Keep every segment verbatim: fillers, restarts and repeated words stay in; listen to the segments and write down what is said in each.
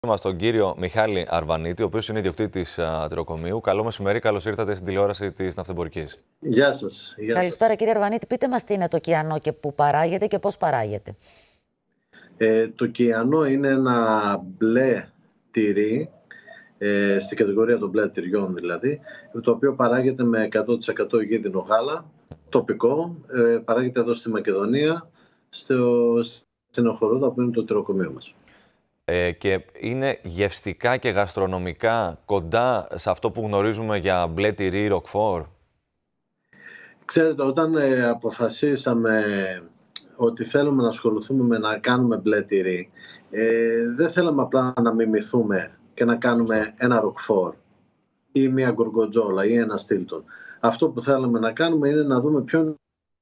Είμαστε τον κύριο Μιχάλη Αρβανίτη, ο οποίος είναι ιδιοκτήτης τυροκομείου. Καλό μεσημέρι, καλώς ήρθατε στην τηλεόραση της Ναυτεμπορικής. Γεια σας. Γεια Καλησπέρα σας. κύριε Αρβανίτη. Πείτε μας τι είναι το κιανό και πού παράγεται και πώς παράγεται. Ε, το κιανό είναι ένα μπλε τυρί, ε, στην κατηγορία των μπλε τυριών δηλαδή, το οποίο παράγεται με εκατό τοις εκατό γίδινο γάλα, τοπικό, ε, παράγεται εδώ στη Μακεδονία, στο, στην Οχορούδα που είναι το τυροκομείο μας. Ε, και είναι γευστικά και γαστρονομικά κοντά σε αυτό που γνωρίζουμε για μπλε τυρί Ροκφόρ. Ξέρετε, όταν ε, αποφασίσαμε ότι θέλουμε να ασχοληθούμε με να κάνουμε μπλε τυρί, ε, δεν θέλαμε απλά να μιμηθούμε και να κάνουμε ένα Ροκφόρ ή μια γκοργκοτζόλα ή ένα Στίλτον. Αυτό που θέλαμε να κάνουμε είναι να δούμε ποιο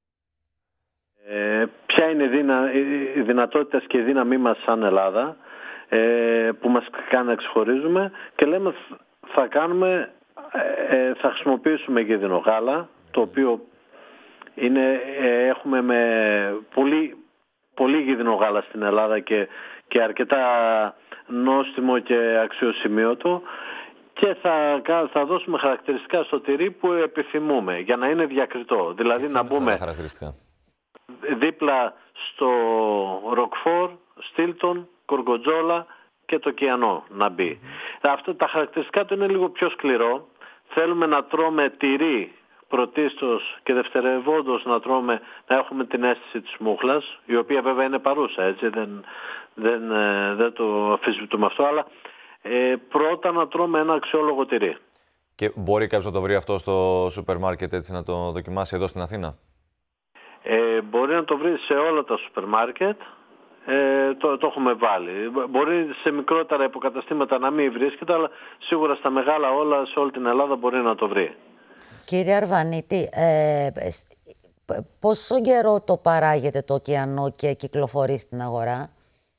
ε, ποια είναι η, δυνα, η δυνατότητα και η δύναμή μας σαν Ελλάδα, ε, που μας κάνει να ξεχωρίζουμε, και λέμε θα κάνουμε, ε, θα χρησιμοποιήσουμε γίδινο γάλα, το οποίο είναι, ε, έχουμε με πολύ, πολύ γίδινο γάλα στην Ελλάδα και, και αρκετά νόστιμο και αξιοσημείωτο, και θα, θα δώσουμε χαρακτηριστικά στο τυρί που επιθυμούμε για να είναι διακριτό. Δηλαδή να μπούμε δίπλα στο Ροκφόρ, Στίλτον, Γκοργκοτζόλα και το κιανό να μπει. Mm-hmm. Αυτά τα χαρακτηριστικά του είναι λίγο πιο σκληρό. Θέλουμε να τρώμε τυρί πρωτίστως και δευτερευόντως να τρώμε, να έχουμε την αίσθηση της μούχλας, η οποία βέβαια είναι παρούσα, έτσι, δεν, δεν, δεν το αφισβητούμε αυτό, αλλά ε, πρώτα να τρώμε ένα αξιόλογο τυρί. Και μπορεί κάποιος να το βρει αυτό στο σούπερ μάρκετ, έτσι, να το δοκιμάσει εδώ στην Αθήνα? Ε, μπορεί να το βρει σε όλα τα σούπερ μάρκετ. Ε, το, το έχουμε βάλει. Μπορεί σε μικρότερα υποκαταστήματα να μην βρίσκεται, αλλά σίγουρα στα μεγάλα όλα, σε όλη την Ελλάδα μπορεί να το βρει. Κύριε Αρβανίτη, ε, πόσο καιρό το παράγεται το κιανό και κυκλοφορεί στην αγορά?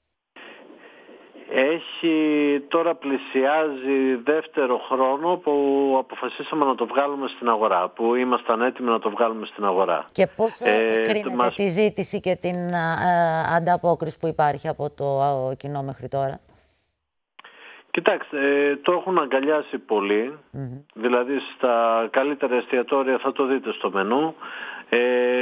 Έχει, τώρα πλησιάζει δεύτερο χρόνο που αποφασίσαμε να το βγάλουμε στην αγορά, που ήμασταν έτοιμοι να το βγάλουμε στην αγορά. Και πώς ε, κρίνετε μας... τη ζήτηση και την ε, ανταπόκριση που υπάρχει από το ε, κοινό μέχρι τώρα? Κοιτάξτε, ε, το έχουν αγκαλιάσει πολύ, mm-hmm. δηλαδή στα καλύτερα εστιατόρια θα το δείτε στο μενού. Ε,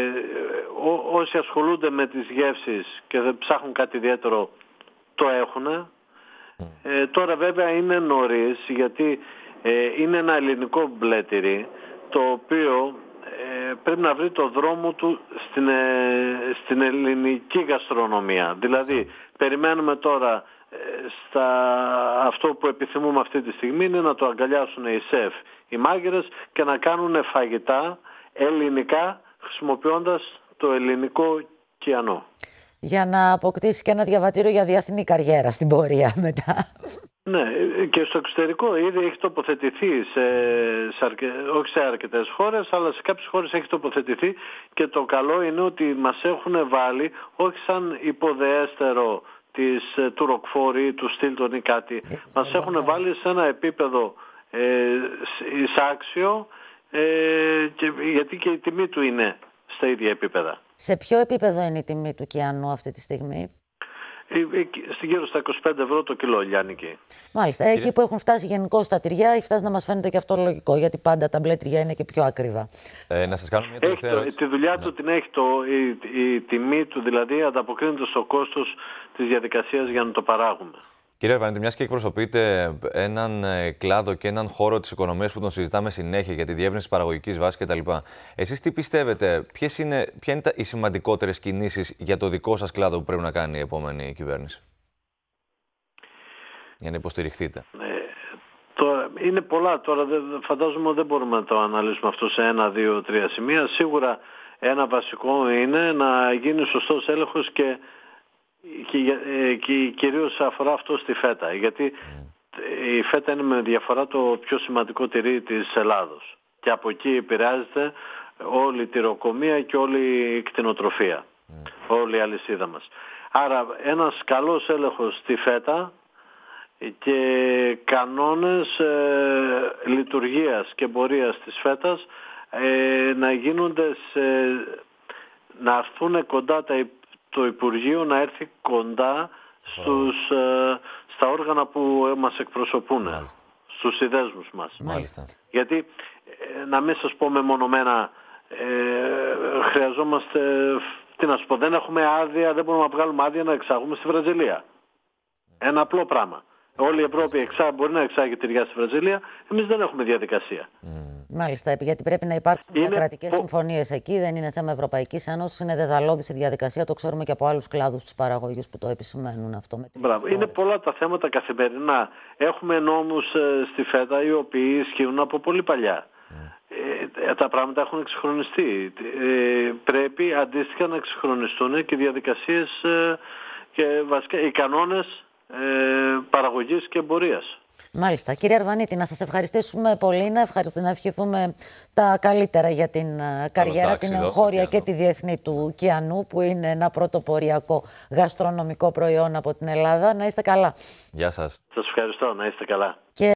ό, όσοι ασχολούνται με τις γεύσεις και δεν ψάχνουν κάτι ιδιαίτερο, το έχουν. Ε, τώρα βέβαια είναι νωρίς, γιατί ε, είναι ένα ελληνικό μπλε τυρί, το οποίο ε, πρέπει να βρει το δρόμο του στην, ε, στην ελληνική γαστρονομία. Δηλαδή περιμένουμε τώρα ε, στα, αυτό που επιθυμούμε αυτή τη στιγμή είναι να το αγκαλιάσουν οι σεφ, οι μάγειρες, και να κάνουν φαγητά ελληνικά χρησιμοποιώντας το ελληνικό κιανό. Για να αποκτήσει και ένα διαβατήριο για διεθνή καριέρα στην πορεία μετά. Ναι, και στο εξωτερικό ήδη έχει τοποθετηθεί, σε, σε αρκε, όχι σε αρκετές χώρες, αλλά σε κάποιες χώρες έχει τοποθετηθεί, και το καλό είναι ότι μας έχουν βάλει, όχι σαν υποδεέστερο της, του Ροκφόρ ή του Στίλτον ή κάτι, μας έχουν βάλει σε ένα επίπεδο ε, εισάξιο, ε, και, γιατί και η τιμή του είναι στα ίδια επίπεδα. Σε ποιο επίπεδο είναι η τιμή του κιανού αυτή τη στιγμή? Στην γύρω στα είκοσι πέντε ευρώ το κιλό, λιάνικη. Μάλιστα. Κύριε... Εκεί που έχουν φτάσει γενικώς τα τυριά, έχει φτάσει να μας φαίνεται και αυτό λογικό, γιατί πάντα τα μπλε τυριά είναι και πιο ακριβά. Ε, να σας κάνω μια τελευταία ερώτηση. Τη δουλειά ναι. του την έχει το, η, η τιμή του, δηλαδή ανταποκρίνεται στο κόστος της διαδικασίας για να το παράγουμε. Κύριε Αρβανίτη, μιας και εκπροσωπείτε έναν κλάδο και έναν χώρο της οικονομίας που τον συζητάμε συνέχεια για τη διεύρυνση παραγωγικής βάσης κτλ. Εσείς τι πιστεύετε, ποιες είναι, ποια είναι οι σημαντικότερες κινήσεις για το δικό σας κλάδο που πρέπει να κάνει η επόμενη κυβέρνηση για να υποστηριχθείτε? Ε, τώρα, είναι πολλά. Τώρα φαντάζομαι ότι δεν μπορούμε να το αναλύσουμε αυτό σε ένα, δύο, τρία σημεία. Σίγουρα ένα βασικό είναι να γίνει σωστός έλεγχος και Και, και κυρίως αφορά αυτό στη φέτα, γιατί mm. η φέτα είναι με διαφορά το πιο σημαντικό τυρί της Ελλάδος, και από εκεί επηρεάζεται όλη η τυροκομεία και όλη η κτηνοτροφία, mm. όλη η αλυσίδα μας. Άρα ένας καλός έλεγχος στη φέτα και κανόνες ε, λειτουργίας και εμπορίας της φέτας ε, να γίνονται σε, να έρθουν κοντά τα, το Υπουργείο να έρθει κοντά στους, ε, στα όργανα που μας εκπροσωπούν, Μάλιστα. στους συνδέσμους μας. Μάλιστα. Γιατί, ε, να μην σας πω μεμονωμένα, ε, χρειαζόμαστε, τι να σου πω, δεν έχουμε άδεια, δεν μπορούμε να βγάλουμε άδεια να εξάγουμε στη Βραζιλία. Ένα απλό πράγμα. Όλη η Ευρώπη εξά, μπορεί να εξάγει τυριά στη Βραζιλία, εμείς δεν έχουμε διαδικασία. Mm. Μάλιστα, γιατί πρέπει να υπάρχουν διακρατικές που... συμφωνίες εκεί, δεν είναι θέμα Ευρωπαϊκής Ένωσης, είναι δεδαλώδης η διαδικασία, το ξέρουμε και από άλλους κλάδους της παραγωγής που το επισημαίνουν αυτό. Με Μπράβο. Είναι πολλά τα θέματα καθημερινά. Έχουμε νόμους ε, στη ΦΕΤΑ οι οποίοι ισχύουν από πολύ παλιά. Mm. Ε, τα πράγματα έχουν εξυγχρονιστεί. Ε, πρέπει αντίστοιχα να εξυγχρονιστούν και οι διαδικασίες ε, και βασικά οι κανόνες ε, παραγωγής και εμπορίας. Μάλιστα. Κύριε Αρβανίτη, να σας ευχαριστήσουμε πολύ, να, ευχαριστούμε, να ευχηθούμε τα καλύτερα για την καριέρα, την εγχώρια και τη διεθνή του Κιανού, που είναι ένα πρωτοποριακό γαστρονομικό προϊόν από την Ελλάδα. Να είστε καλά. Γεια σας. Σας ευχαριστώ. Να είστε καλά. Και